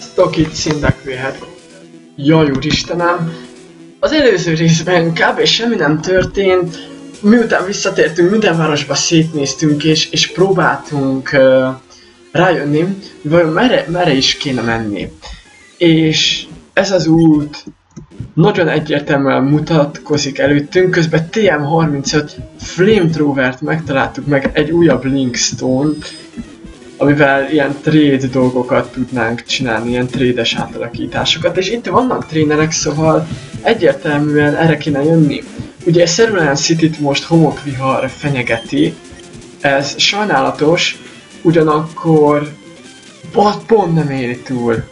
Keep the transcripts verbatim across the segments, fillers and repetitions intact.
Sziasztok, itt Szindakvéhet. Jaj, úristenem! Az előző részben kb. Semmi nem történt. Miután visszatértünk, minden városba szétnéztünk és, és próbáltunk uh, rájönni, hogy vajon merre, merre is kéne menni. És ez az út nagyon egyértelműen mutatkozik előttünk, közben T M harmincöt Flamethrowert megtaláltuk, meg egy újabb Linkstone-t, amivel ilyen trade dolgokat tudnánk csinálni, ilyen trade-es átalakításokat, és itt vannak trénerek, szóval egyértelműen erre kéne jönni. Ugye Cerulean City-t most homokvihar fenyegeti, ez sajnálatos, ugyanakkor pont, pont nem éri túl.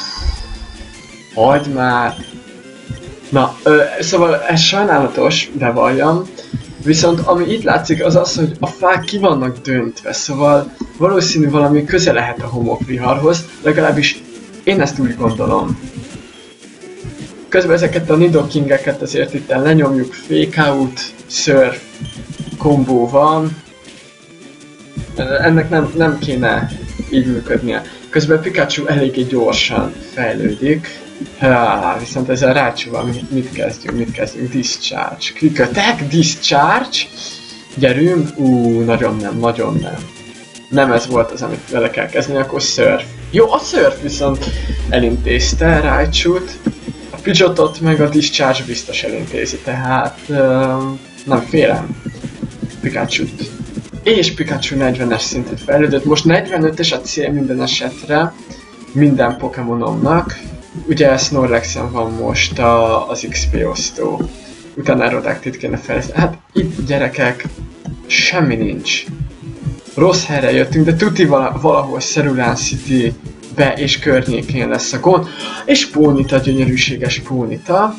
Hagyd már! Na, ö, szóval ez sajnálatos, bevalljam. Viszont ami itt látszik az az, hogy a fák ki vannak döntve, szóval valószínű valami köze lehet a homokviharhoz, legalábbis én ezt úgy gondolom. Közben ezeket a Nidokingeket azért itt lenyomjuk, fake out, surf kombó van. Ennek nem, nem kéne így működnie. Közben Pikachu eléggé gyorsan fejlődik. Há, viszont ezzel Raichu-val mit, mit kezdjünk, mit kezdjünk? Discharge. Quick attack, discharge. Gyerünk. Ú, nagyon nem, nagyon nem. Nem ez volt az, amit vele kell kezdeni, akkor surf. Jó, a surf viszont elintézte Raichu-t. A Pidgeotot meg a discharge biztos elintézi, tehát uh, nem félem Pikachu-t. És Pikachu negyvenes szintet fejlődött, most negyvenötös a cél minden esetre, minden Pokémonomnak. Ugye Snorlaxen van most a, az iksz pé osztó, utána Aerodactylt kéne fejleszteni. Hát itt gyerekek, semmi nincs. Rossz helyre jöttünk, de tuti valahol Cerulean City-be és környékén lesz a gond. És Ponyta, gyönyörűséges Ponyta.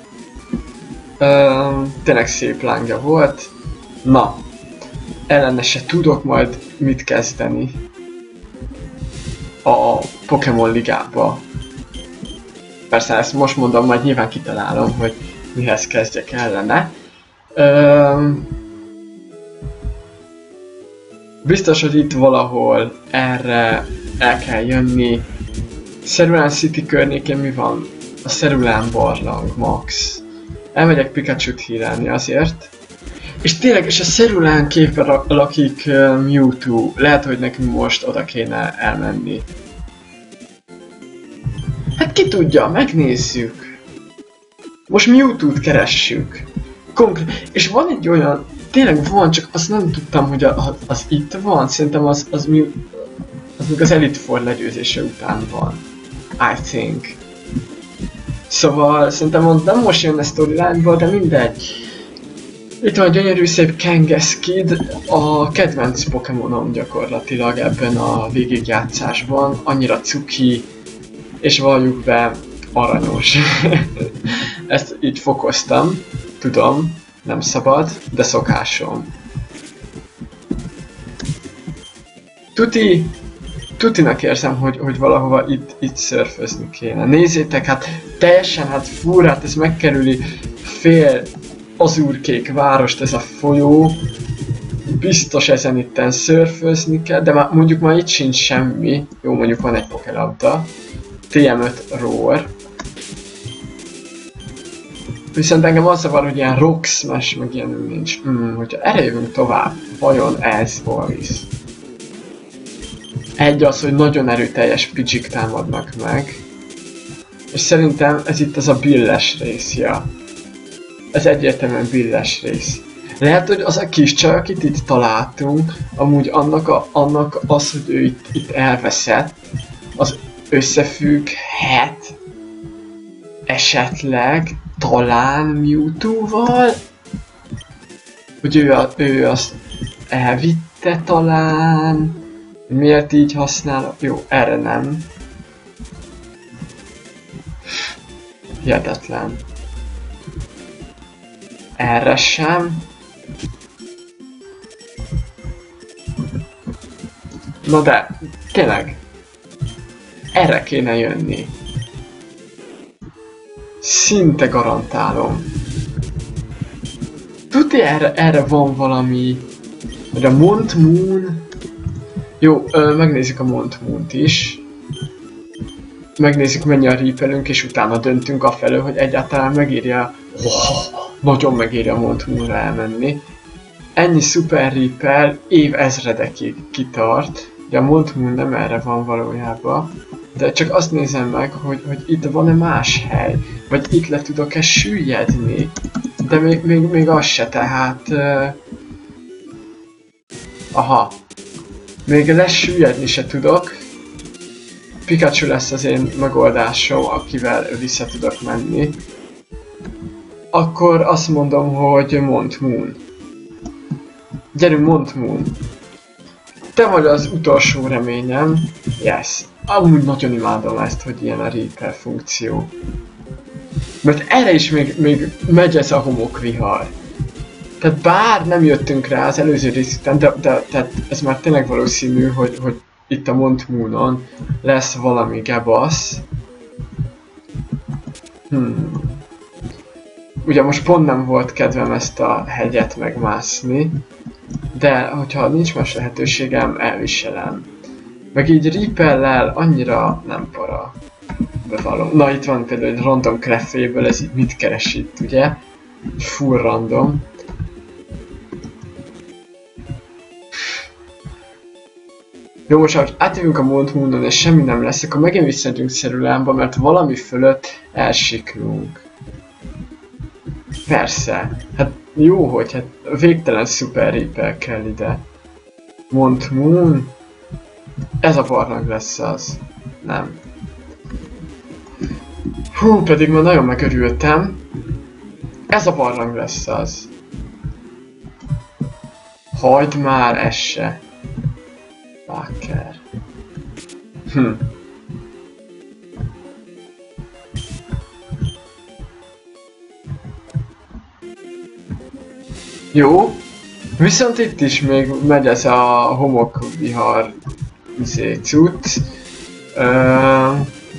Uh, tényleg szép lángja volt. Na, ellene se tudok majd mit kezdeni a Pokémon ligába. Persze ezt most mondom, majd nyilván kitalálom, hogy mihez kezdjek ellene. Üm, biztos, hogy itt valahol erre el kell jönni. Cerulean City környékén mi van? A Cerulean barlang, max. Elmegyek Pikachu-t hírálni azért. És tényleg, és a Cerulean képen lakik uh, Mewtwo. Lehet, hogy nekünk most oda kéne elmenni. Hát ki tudja, megnézzük. Most Mewtwo-t keressük. Konkrét. És van egy olyan, tényleg van, csak azt nem tudtam, hogy a, az itt van. Szerintem az, az, az, az még az Elite Four legyőzése után van. I think. Szóval szerintem nem most jön a storyline-ból, de mindegy. Itt van a gyönyörű szép Kangaskid, a kedvenc Pokémonom gyakorlatilag ebben a végigjátszásban. Annyira cuki. És valljuk be, aranyos. Ezt így fokoztam, tudom, nem szabad, de szokásom. Tuti, tutinak érzem, hogy, hogy valahova itt, itt szörfözni kéne. Nézzétek, hát teljesen, hát fúr, hát ez megkerüli fél azurkék várost ez a folyó. Biztos ezen itten szörfözni kell, de már, mondjuk már itt sincs semmi. Jó, mondjuk van egy pokélabda. T M öt Roar. Viszont engem az zavar, hogy ilyen Rock Smash meg ilyen nincs. Hmm, hogyha erre jövünk tovább, vajon ez boys? Egy az, hogy nagyon erőteljes Pidgeek támadnak meg. És szerintem ez itt az a billes rész, ja. Ez egyértelműen billes rész. Lehet, hogy az a kis csaj, akit itt találtunk, amúgy annak, a, annak az, hogy ő itt, itt elveszett, az összefügghet esetleg talán Mewtwo-val? Hogy ő, a, ő azt elvitte talán? Miért így használ? Jó, erre nem. Hihetetlen. Erre sem. Na de, tényleg. Erre kéne jönni. Szinte garantálom. Tuti erre, erre van valami... De a Mont Moon... Jó, ö, megnézzük a Mont Moont is. megnézzük mennyi a reapelünk, és utána döntünk afelől, hogy egyáltalán megírja, oh, nagyon megírja a Mount Moonra elmenni. Ennyi szuper reapel év ezredekig kitart. Ugye a Mount Moon nem erre van valójában, de csak azt nézem meg, hogy, hogy itt van-e más hely, vagy itt le tudok-e süllyedni, de még, még, még az se, tehát... Uh... Aha. Még lesüllyedni se tudok. Pikachu lesz az én megoldásom, akivel vissza tudok menni. Akkor azt mondom, hogy Mount Moon. Gyerünk, Mount Moon. Te vagy az utolsó reményem. Yes. Amúgy nagyon imádom ezt, hogy ilyen a reaper funkció. Mert erre is még, még megy ez a homokvihar. Tehát bár nem jöttünk rá az előző rész után, de, de tehát ez már tényleg valószínű, hogy, hogy itt a Mount Moonon lesz valami gebasz. Hmm. Ugye most pont nem volt kedvem ezt a hegyet megmászni, de hogyha nincs más lehetőségem, elviselem. Meg így reapellel annyira nem para. Bevallom. Na itt van például egy random craféből, ez itt mit keres itt, ugye? Full random. Jó, most ha átjövünk a Mount Moonon és semmi nem lesz, akkor megint visszaadjunk Ceruleánba, mert valami fölött elsiklunk. Persze. Hát jó, hogy hát végtelen szuper reaper kell ide. Mount Moon. Ez a barlang lesz az. Nem. Hú, pedig már nagyon megörültem. Ez a barlang lesz az. Hagyd már, ez se. Bakker. Hm. Jó. Viszont itt is még megy ez a homokvihar izé cucc. Uh,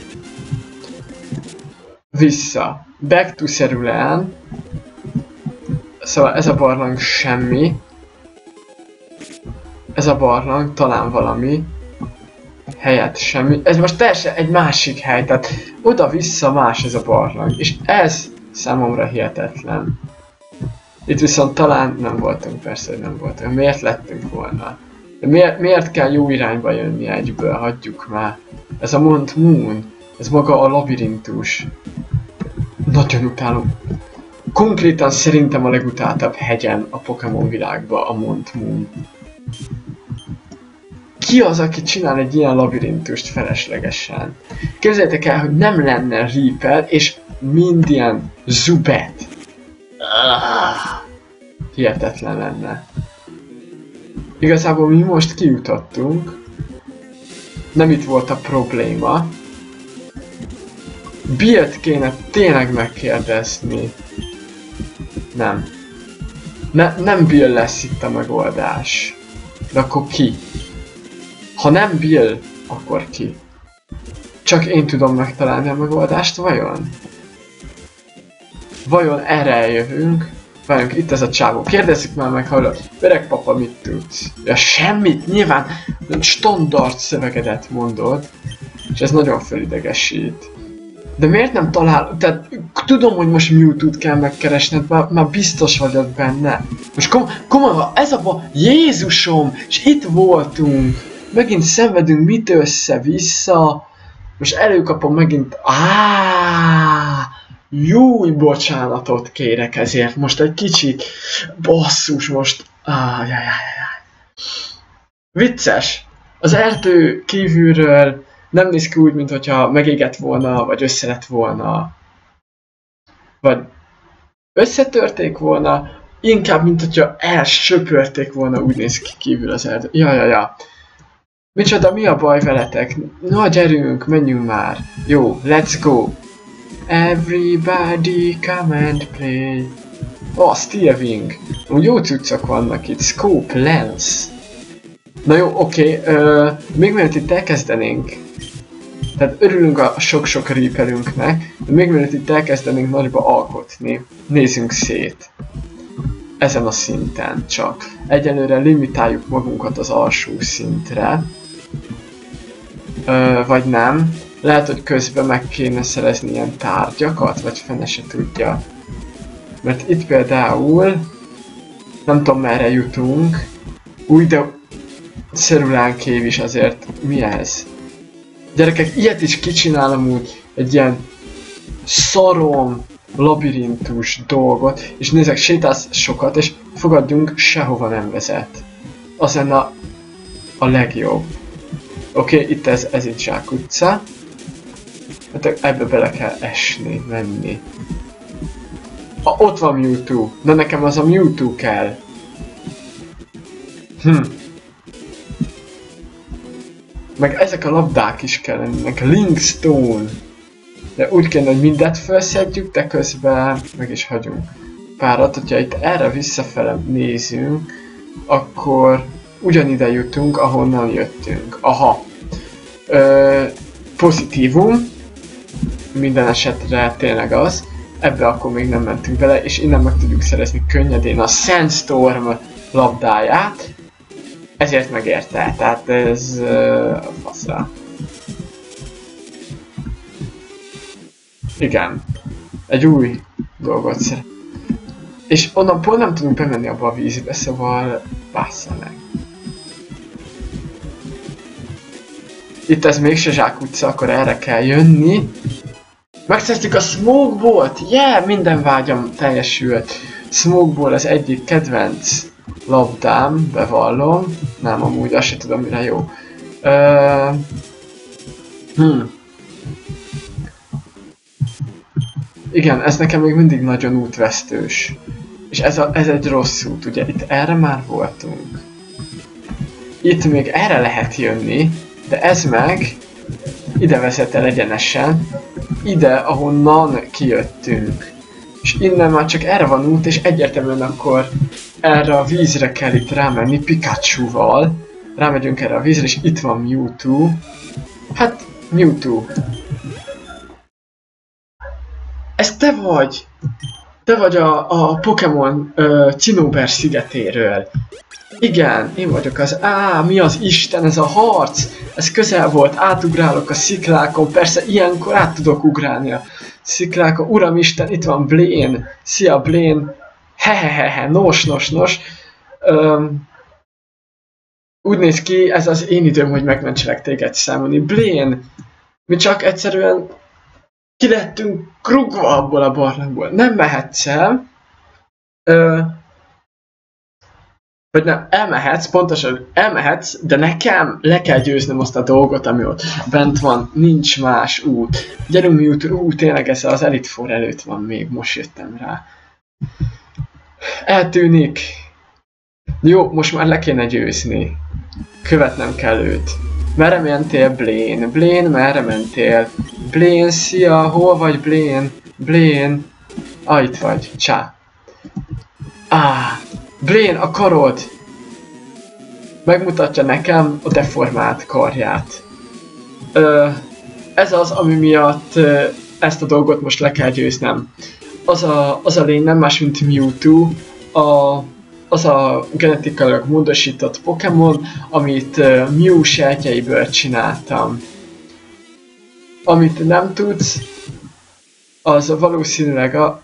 vissza. Back to Cerulean. Szóval ez a barlang semmi. Ez a barlang talán valami. Helyett semmi. Ez most teljesen egy másik hely, tehát oda-vissza más ez a barlang. És ez számomra hihetetlen. Itt viszont talán nem voltunk, persze, hogy nem voltunk. Miért lettünk volna? De miért, miért kell jó irányba jönni egyből? Hagyjuk már. Ez a Mount Moon. Ez maga a labirintus. Nagyon utálom. Konkrétan szerintem a legutáltabb hegyen a Pokémon világban a Mount Moon. Ki az, aki csinál egy ilyen labirintust feleslegesen? Képzeljétek el, hogy nem lenne reaper és mind ilyen zubet. Ah, hihetetlen lenne. Igazából mi most kijutottunk. Nem itt volt a probléma. Billt kéne tényleg megkérdezni. Nem. Ne, nem Bill lesz itt a megoldás. De akkor ki? Ha nem Bill, akkor ki? Csak én tudom megtalálni a megoldást, vajon? Vajon erre eljövünk? Várjunk, itt ez a csávó. Kérdezzük már meg, hallod, öreg papa, mit tudsz? Ja, semmit, nyilván standard szövegedet mondod, és ez nagyon felidegesít. De miért nem talál... Tehát tudom, hogy most Mewtwo-t kell megkeresned, már, már biztos vagyok benne. Most kom komolyan, ez a ba... Jézusom! És itt voltunk! Megint szenvedünk mit össze-vissza. Most előkapom megint... Ááááá! Júj, bocsánatot kérek ezért. Most egy kicsit... Basszus, most... Ájjájjájjáj. Vicces! Az erdő kívülről nem néz ki úgy, mintha megégett volna, vagy össze lett volna. Vagy összetörték volna, inkább, mint hogyha elsöpörték volna, úgy néz ki kívül az erdő. Ja, ja, ja. Micsoda, mi a baj veletek? Na, gyerünk, menjünk már. Jó, let's go. Everybody come and play. Oh, Steel Wing. Úgy jó cuccok vannak itt. Scope, Lens. Na jó, oké. Okay, uh, még mielőtt itt elkezdenénk. Tehát örülünk a sok-sok reaperünknek, de még mielőtt itt elkezdenénk nagyba alkotni, nézzünk szét. Ezen a szinten csak. Egyelőre limitáljuk magunkat az alsó szintre. Ö, vagy nem. Lehet, hogy közben meg kéne szerezni ilyen tárgyakat, vagy fene se tudja. Mert itt például, nem tudom merre jutunk, új, de Cerulánkév is azért, mi ez? Gyerekek, ilyet is kicsinálom úgy, egy ilyen szarom, labirintus dolgot, és nézek, sétálsz sokat, és fogadjunk, sehova nem vezet. Az lenne a, a legjobb. Oké, okay, itt ez, ez itt zsákutca. Hát ebbe bele kell esni, menni. Ah, ott van Mewtwo. Na nekem az a Mewtwo kell. Hm. Meg ezek a labdák is kellenek. Linkstone. De úgy kéne, hogy mindet felszedjük, de közben meg is hagyunk párat. Hogyha itt erre visszafele nézünk, akkor ugyanide jutunk, ahonnan jöttünk. Aha. Ö, pozitívum. Minden esetre tényleg az. Ebbe akkor még nem mentünk bele, és innen meg tudjuk szerezni könnyedén a Sandstorm labdáját. Ezért megérte, tehát ez uh, faszra. Igen. Egy új dolgot szer. És onnan pont nem tudunk bemenni abba a vízbe, szóval bassza meg. Itt ez mégse zsákutca, akkor erre kell jönni. Megszerztük a Smokeball-t! Yeah! Minden vágyam teljesült. Smokeball az egyik kedvenc labdám, bevallom. Nem, amúgy azt sem tudom, mire jó. Uh, hmm. Igen, ez nekem még mindig nagyon útvesztős. És ez, a, ez egy rossz út, ugye? Itt erre már voltunk. Itt még erre lehet jönni, de ez meg ide vezet el egyenesen. Ide, ahonnan kijöttünk. És innen már csak erre van út, és egyértelműen akkor erre a vízre kell itt rámenni Pikachu-val. Rámegyünk erre a vízre, és itt van Mewtwo. Hát, Mewtwo. Ez te vagy! Te vagy a, a Pokémon uh, Cinnober szigetéről. Igen, én vagyok az. Á, mi az Isten, ez a harc! Ez közel volt, átugrálok a sziklákon, persze ilyenkor át tudok ugrálni a sziklákon. Uramisten, itt van Blaine! Szia Blaine! Hehehehe, nos, nos, nos. Öm, úgy néz ki, ez az én időm, hogy megmentselek téged számolni. Blaine! Mi csak egyszerűen ki lettünk krugva abból a barlangból. Nem mehetsz el. Ö, vagy nem, elmehetsz, pontosan elmehetsz, de nekem le kell győznöm azt a dolgot, ami ott bent van, nincs más út. Gyerünk Mewtwo, ú, tényleg ez az Elite Four előtt van még, most jöttem rá. Eltűnik. Jó, most már le kéne győzni. Követnem kell őt. Merre mentél, Blaine? Blaine, merre mentél? Blaine, szia, hol vagy, Blaine? Blaine. Ah, itt vagy, csá. Ah, Blaine, a karod! Megmutatja nekem a deformált karját. Ö, ez az, ami miatt ö, ezt a dolgot most le kell győznem. Az a, az a lény nem más, mint Mewtwo, a, az a genetikailag módosított Pokémon, amit uh, Mew sejtjeiből csináltam. Amit nem tudsz, az valószínűleg a,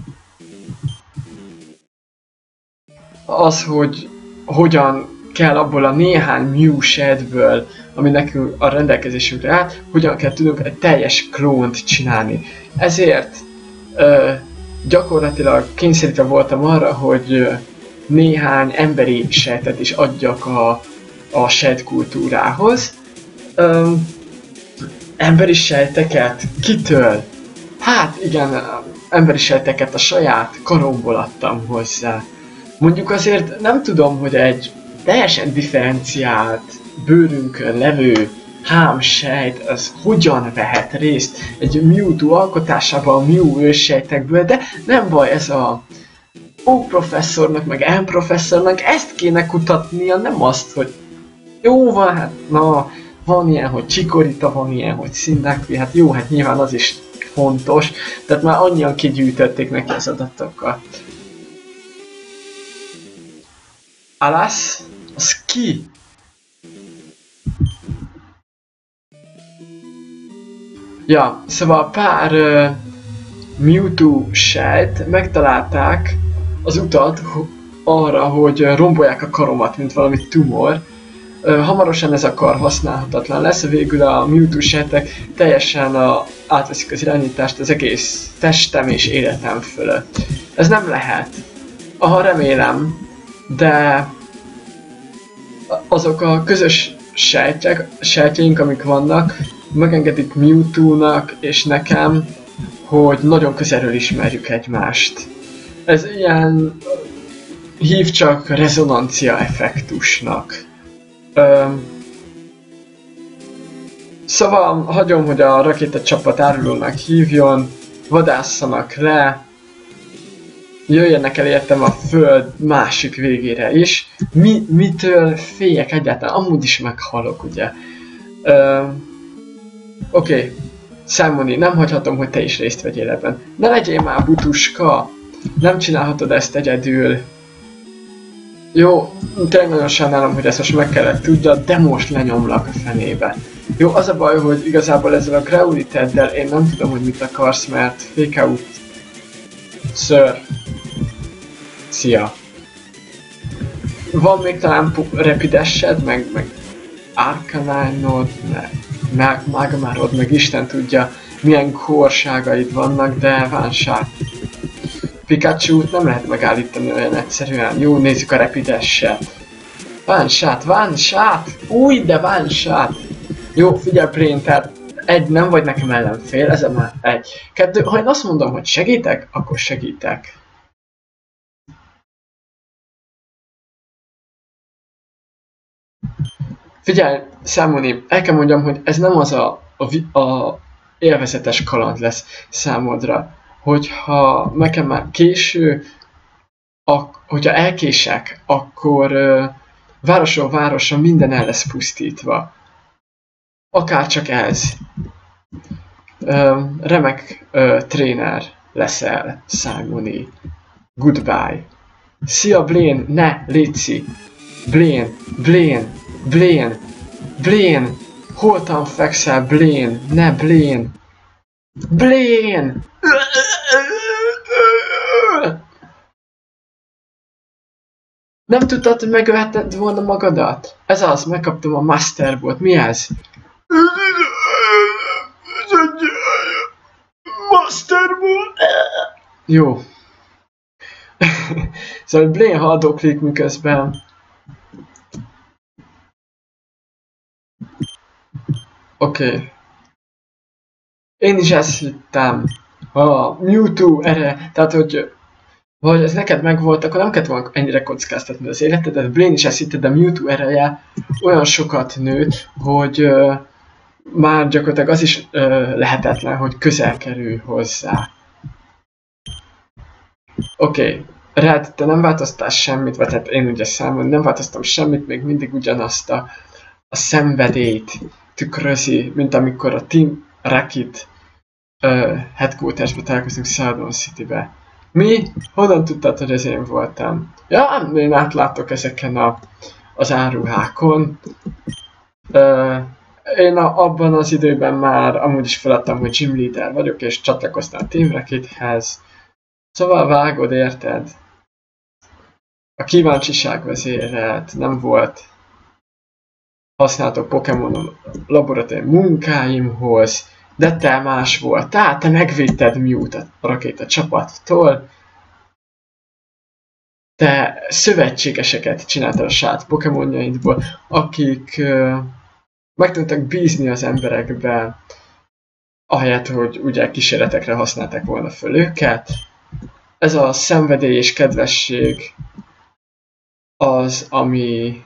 az, hogy hogyan kell abból a néhány Mew sejtből, ami nekünk a rendelkezésünkre áll, hogyan kell tudnunk egy teljes klónt csinálni. Ezért uh, gyakorlatilag kényszerítve voltam arra, hogy uh, néhány emberi sejtet is adjak a, a sejtkultúrához. Um, emberi sejteket? Kitől? Hát igen, emberi sejteket a saját karomból adtam hozzá. Mondjuk azért nem tudom, hogy egy teljesen differenciált bőrünkön levő hámsejt, az hogyan vehet részt egy Mewtwo alkotásában a Mew őssejtekből, de nem baj, ez a O professzornak, meg M professzornak ezt kéne kutatnia, nem azt, hogy jó van, hát na, van ilyen, hogy Chikorita, van ilyen, hogy Cyndaquil, hát jó, hát nyilván az is fontos, tehát már annyian kigyűjtötték neki az adatokat. Alas, az ki? Ja, szóval pár uh, Mewtwo sejt megtalálták az utat arra, hogy rombolják a karomat, mint valami tumor. Uh, hamarosan ez a kar használhatatlan lesz, végül a Mewtwo sejtek teljesen uh, átveszik az irányítást az egész testem és életem fölött. Ez nem lehet. Aha, remélem, de azok a közös sejtjek, sejtjeink, amik vannak, megengedik Mewtwo-nak és nekem, hogy nagyon közelről ismerjük egymást. Ez ilyen... hív csak rezonancia effektusnak. Öm, szóval hagyom, hogy a rakéta csapat árulónak hívjon, vadásszanak le, jöjjenek el értem a föld másik végére is. Mi, mitől féljek egyáltalán? Amúgy is meghalok, ugye. Öm, Oké, okay. Simoni, nem hagyhatom, hogy te is részt vegyél ebben. Ne legyél már butuska! Nem csinálhatod ezt egyedül. Jó, tényleg nagyon sajnálom, hogy ezt most meg kellett tudjad, de most lenyomlak a fenébe. Jó, az a baj, hogy igazából ezzel a Greuliteddel én nem tudom, hogy mit akarsz, mert fake out. Sir. Szia. Van még talán Rapidesed, meg, meg Arcanine-od, meg, meg Magmarod, meg Isten tudja milyen korságaid vannak, de válság. Pikachu-t nem lehet megállítani olyan egyszerűen. Jó, nézzük a Rapideset. Vánsát, vánsát! Új, de vánsát! Jó, figyelj, Brain, tehát egy, nem vagy nekem ellenfél, ez már egy. Kettő, ha én azt mondom, hogy segítek, akkor segítek. Figyelj, Simoni, el kell mondjam, hogy ez nem az a, a, a élvezetes kaland lesz számodra. Hogyha nekem már késő, ak hogyha elkések, akkor uh, városról városra minden el lesz pusztítva. Akárcsak ez. Uh, remek uh, tréner leszel, Simoni. Goodbye. Szia, Blaine, ne, létszi. Blaine, Blaine, Blaine, Blaine. Holtan fekszel, Blaine, ne, Blaine. Blaine! Nem tudtad, hogy megölheted volna magadat? Ez az, megkaptam a Master Ball-t. Mi ez? Master Ball! Jó. Szóval Blaine haldoklik miközben. Oké. Okay. Én is ezt hittem. A Mewtwo erre, tehát hogy vagy ez neked megvolt, akkor nem kellett volna ennyire kockáztatni az életedet. Blaine is ezt hitte, de Mewtwo ereje olyan sokat nőtt, hogy uh, már gyakorlatilag az is uh, lehetetlen, hogy közel kerülj hozzá. Oké, okay. Red, te nem változtál semmit, vagy hát én ugye számon nem változtam semmit, még mindig ugyanazt a, a szenvedélyt tükrözi, mint amikor a Team Rocket uh, headquartersbe találkozunk Celadon Citybe. Mi? Honnan tudtad, hogy ez én voltam? Ja, én átlátok ezeken a, az áruhákon. Uh, én a, abban az időben már amúgy is feladtam, hogy gym leader vagyok, és csatlakoztam a Team Rockethez. Szóval vágod, érted? A kíváncsiság vezérelt, nem volt használható Pokémon laboratórium munkáimhoz, de te más volt. Tehát te megvédted Mewt a rakéta csapattól. Te szövetségeseket csináltad a saját Pokémonjaidból, akik uh, meg tudtak bízni az emberekbe, ahelyett, hogy ugye kísérletekre használták volna föl őket. Ez a szenvedély és kedvesség az, ami,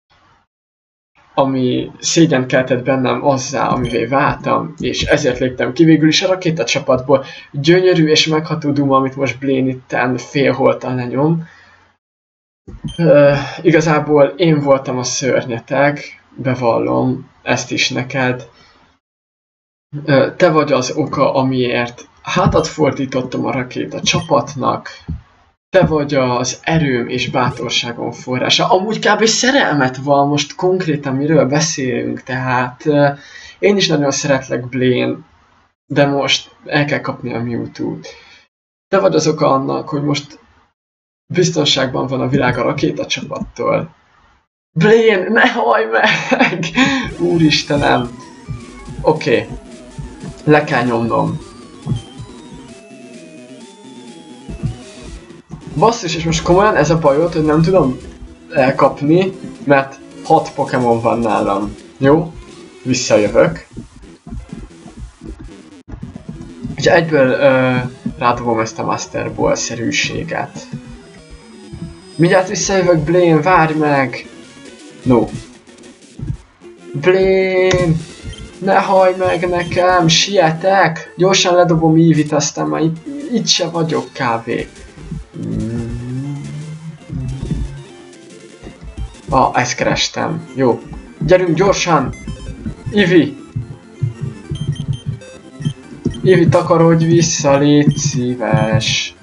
ami szégyent keltett bennem azzá, amivé váltam, és ezért léptem ki végül is a rakétacsapatból. Gyönyörű és megható duma, amit most Blaine itten félholtan lenyom. Uh, igazából én voltam a szörnyeteg, bevallom ezt is neked. Uh, te vagy az oka, amiért hátat fordítottam a rakéta csapatnak. Te vagy az erőm és bátorságom forrása. Amúgy kb. Szerelmet van, most konkrétan miről beszélünk, tehát uh, én is nagyon szeretlek, Blaine. De most el kell kapni a Mewtwo-t. Te vagy az oka annak, hogy most biztonságban van a világ a rakétacsapattól. Blaine, ne hajj meg! Úristenem! Oké. Okay. Le kell nyomnom. Basszus, és most komolyan ez a bajod, hogy nem tudom elkapni, mert hat Pokémon van nálam. Jó? Visszajövök. És egyből ö, rádobom ezt a Master Ball-szerűséget. Mindjárt visszajövök, Blaine, várj meg! No. Blaine! Ne hajj meg nekem, sietek! Gyorsan ledobom Eevee-t, aztán már itt, itt se vagyok kb. Ah, ezt kerestem. Jó. Gyerünk gyorsan! Eevee! Eevee, takarodj vissza, légy szíves!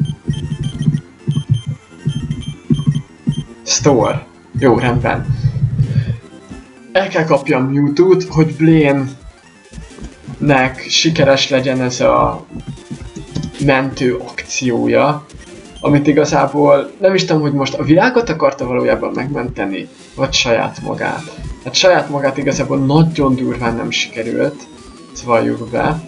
Store. Jó, rendben. El kell kapjam Mewtwo-t, hogy Blaine-nek sikeres legyen ez a mentő akciója, amit igazából nem is tudom, hogy most a világot akarta valójában megmenteni, vagy saját magát. Hát saját magát igazából nagyon durván nem sikerült, ezt valljuk be.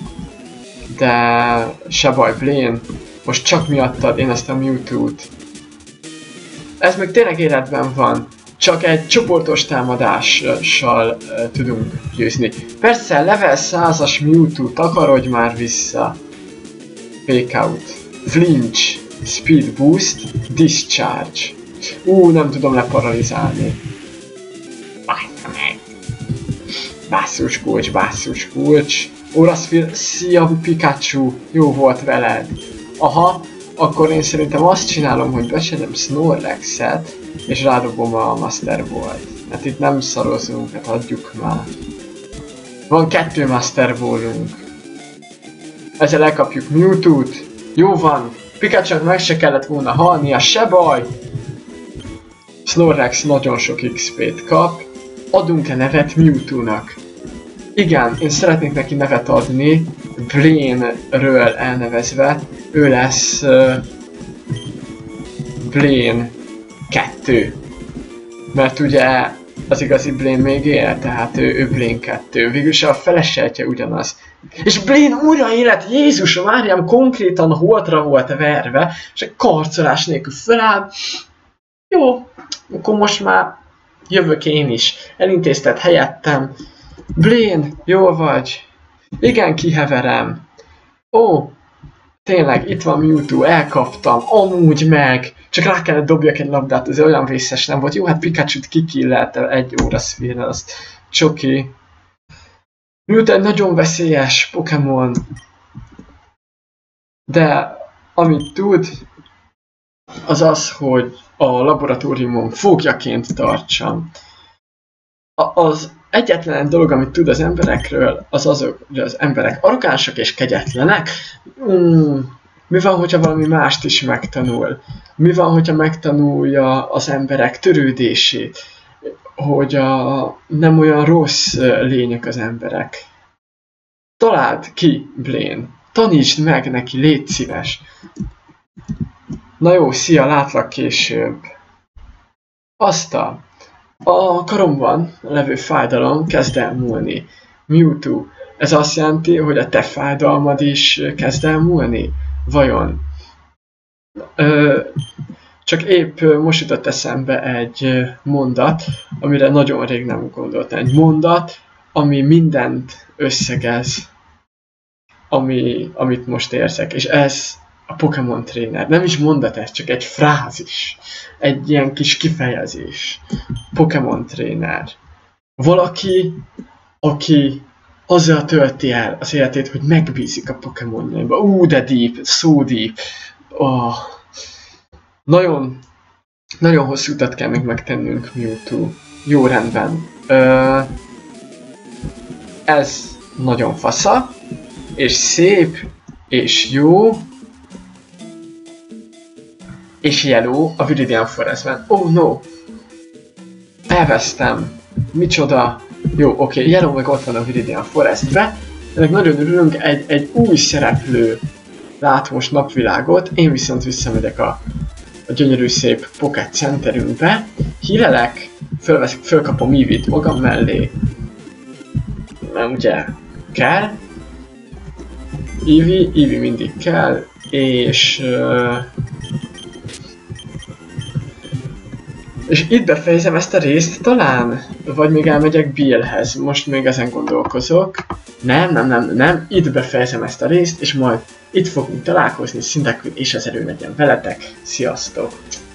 De se baj, Blaine, most csak miattad én ezt a Mewtwo-t. Ez még tényleg életben van. Csak egy csoportos támadással uh, tudunk győzni. Persze, level százas Mewtwo, takarodj már vissza. Fake out. Flinch. Speed boost. Discharge. Ú, nem tudom leparalizálni. Bássza meg. Basszus kulcs, basszus kulcs. Oraszfil, szia Pikachu. Jó volt veled. Aha. Akkor én szerintem azt csinálom, hogy becserélem Snorlax-et, és rádobom a Master Ball-t. Hát itt nem szarozunk, hát adjuk már. Van kettő Master Ball-unk. Ezzel elkapjuk Mewtwo-t. Jó van. Pikachu-nak meg se kellett volna halnia, se baj. Snorlax nagyon sok iksz pét kap. Adunk-e nevet Mewtwo-nak? Igen, én szeretnék neki nevet adni. Blaine-ről elnevezve. Ő lesz uh, Blaine kettő. Mert ugye az igazi Blaine még él, tehát ő, ő Blaine kettő. Végülis a feleseltje ugyanaz. És Blaine újra élet, Jézus Máriám, konkrétan holtra volt verve, és egy karcolás nélkül feláll. Jó, akkor most már jövök én is. Elintézted helyettem. Blaine, jól vagy? Igen, kiheverem. Ó, tényleg, itt van Mewtwo, elkaptam, amúgy meg. Csak rá kellett dobjak egy labdát, ez olyan vészes nem volt. Jó, hát Pikachu-t kikillelte egy Oraszfilrel, azt csoki. Mewtwo egy nagyon veszélyes Pokémon. De amit tud, az az, hogy a laboratóriumon fogjaként tartsam. A az egyetlen dolog, amit tud az emberekről, az azok, hogy az emberek arrogánsak és kegyetlenek. Mm, mi van, hogyha valami mást is megtanul? Mi van, hogyha megtanulja az emberek törődését? Hogy a nem olyan rossz lények az emberek. Találd ki, Blaine. Tanítsd meg neki, légy szíves. Na jó, szia, látlak később. Azt a... A karomban levő fájdalom kezd el múlni. Mewtwo, ez azt jelenti, hogy a te fájdalmad is kezd el múlni? Vajon? Ö, csak épp most jutott eszembe egy mondat, amire nagyon rég nem gondoltam. Egy mondat, ami mindent összegez, ami, amit most érzek. És ez a Pokémon Trainer. Nem is mondat ez, csak egy frázis. Egy ilyen kis kifejezés. Pokémon Trainer. Valaki, aki azzal tölti el az életét, hogy megbízik a Pokémonjaiba. Ú, de deep, so deep. Oh. Nagyon, nagyon hosszú utat kell még megtennünk, Mewtwo. Jó, rendben. Ö, ez nagyon fasza, és szép, és jó, és yellow a Viridian Forestben. Oh no! Elvesztem. Micsoda? Jó, oké, okay. Yellow meg ott van a Viridian Forestben. ennek nagyon örülünk, egy, egy új szereplő lát most napvilágot, én viszont visszamegyek a, a gyönyörű szép Pocket Centerünkbe, hírelek, fölveszek, fölkapom Eevee-t magam mellé, nem ugye kell, Eevee, Eevee mindig kell, és... Uh, és itt befejezem ezt a részt talán? Vagy még elmegyek Billhez, most még ezen gondolkozok. Nem, nem, nem, nem, itt befejezem ezt a részt, és majd itt fogunk találkozni, Cyndaquil és az erő legyen veletek. Sziasztok!